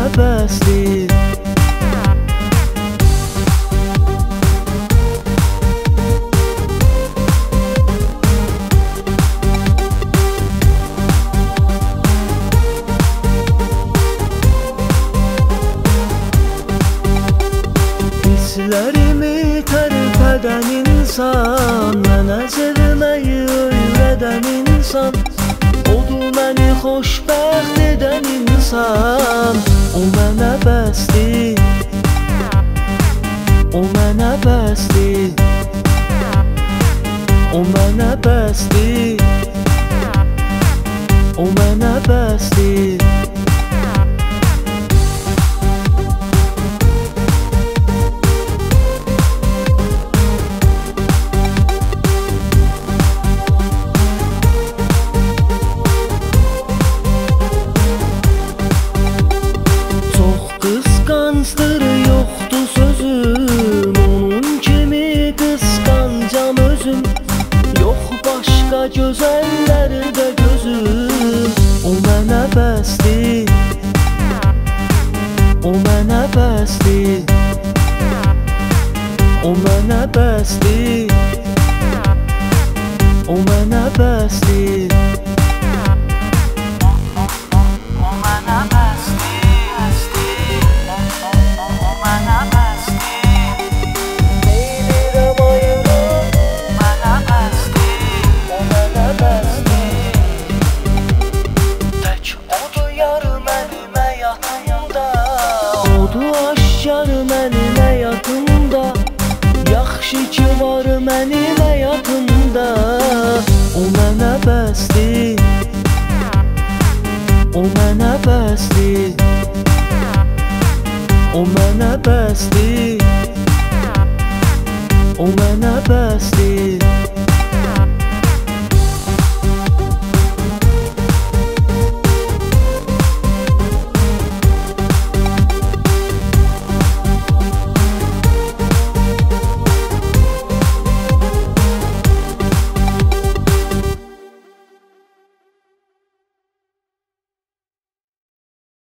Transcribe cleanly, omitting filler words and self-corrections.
mənə bəsdir. Hisslərimi tərpədən insan, mənə sevməyi öyrədən insan, odur məni xoşbəxt edən insan. O mənə bəsdir, o mənə bəsdir, o mənə bəsdir, o mənə bəsdir. Qısqancdır, yoxdur sözüm, onun kimi qısqancam özüm. Yox başqa gözəllərdə gözüm. O mənə bəsdir, o mənə bəsdir, o mənə bəsdir, o mənə bəsdir. Aşkar mənim həyatımda, yaxşı ki var mənim həyatımda. O mənə bəsdir, o mənə bəsdir,